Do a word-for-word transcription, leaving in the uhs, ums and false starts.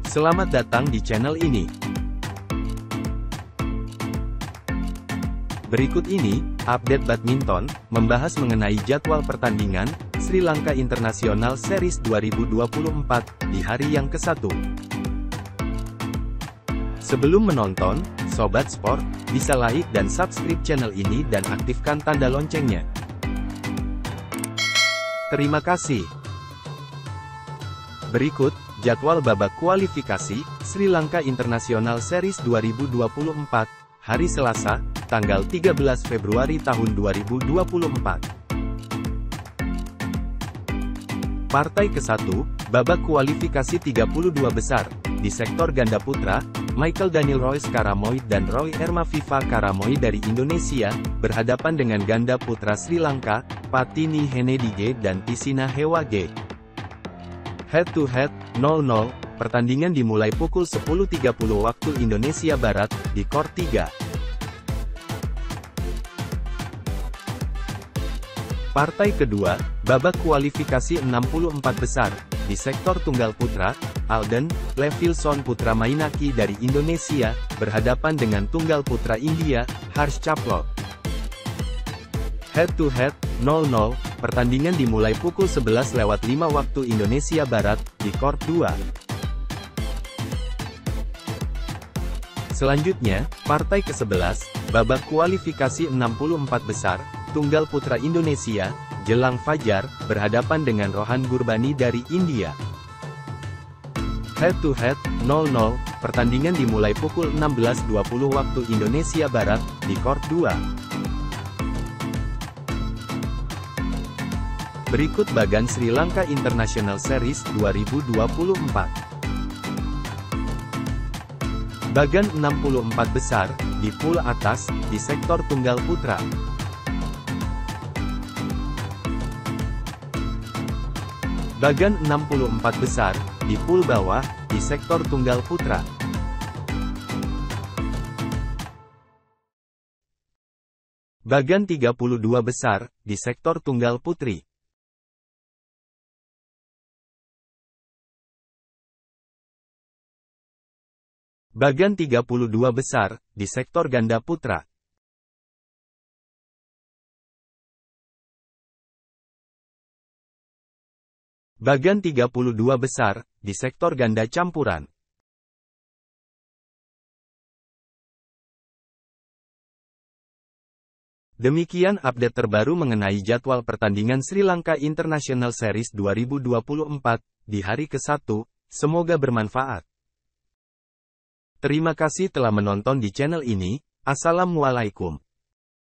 Selamat datang di channel ini. Berikut ini, update badminton, membahas mengenai jadwal pertandingan, Sri Lanka International Series dua ribu dua puluh empat, di hari yang ke satu. Sebelum menonton, Sobat Sport, bisa like dan subscribe channel ini dan aktifkan tanda loncengnya. Terima kasih. Berikut, jadwal babak kualifikasi, Sri Lanka International Series dua ribu dua puluh empat, hari Selasa, tanggal tiga belas Februari tahun dua ribu dua puluh empat. Partai ke satu, babak kualifikasi tiga puluh dua besar, di sektor ganda putra, Michael Daniel Royce Karamoid dan Roy Ermaviva Karamoid dari Indonesia, berhadapan dengan ganda putra Sri Lanka, Patini Henedige dan Tisina Hewage. Head to head, nol nol, pertandingan dimulai pukul sepuluh tiga puluh waktu Indonesia Barat, di Court tiga. Partai kedua, babak kualifikasi enam puluh empat besar, di sektor tunggal putra, Alden Levilson Putra Mainaki dari Indonesia, berhadapan dengan tunggal putra India, Harsh Chaplok. Head to head, nol nol, pertandingan dimulai pukul sebelas lewat lima waktu Indonesia Barat, di Court dua. Selanjutnya, partai ke sebelas, babak kualifikasi enam puluh empat besar, tunggal putra Indonesia, Jelang Fajar, berhadapan dengan Rohan Gurbani dari India. Head to head, nol nol, pertandingan dimulai pukul enam belas dua puluh waktu Indonesia Barat, di Court dua. Berikut bagan Sri Lanka International Series dua ribu dua puluh empat. Bagan enam puluh empat besar, di pool atas, di sektor tunggal putra. Bagan enam puluh empat besar, di pool bawah, di sektor tunggal putra. Bagan tiga puluh dua besar, di sektor tunggal putri. Bagan tiga puluh dua besar, di sektor ganda putra. Bagan tiga puluh dua besar, di sektor ganda campuran. Demikian update terbaru mengenai jadwal pertandingan Sri Lanka International Series dua ribu dua puluh empat, di hari ke satu, semoga bermanfaat. Terima kasih telah menonton di channel ini. Assalamualaikum.